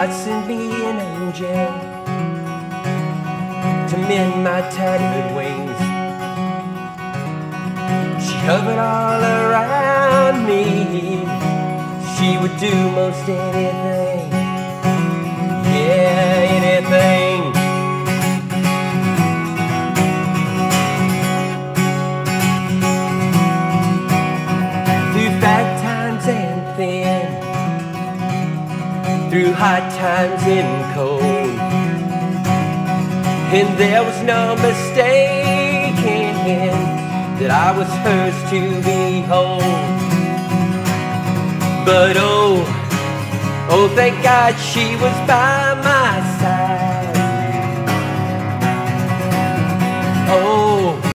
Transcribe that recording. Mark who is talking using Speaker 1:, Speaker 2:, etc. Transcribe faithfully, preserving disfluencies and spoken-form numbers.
Speaker 1: God sent me an angel to mend my tattered wings. She hovered all around me. She would do most anything, yeah, anything. Through fat times and thin, through hot times and cold, and there was no mistaking that I was hers to behold. But oh, oh thank God she was by my side.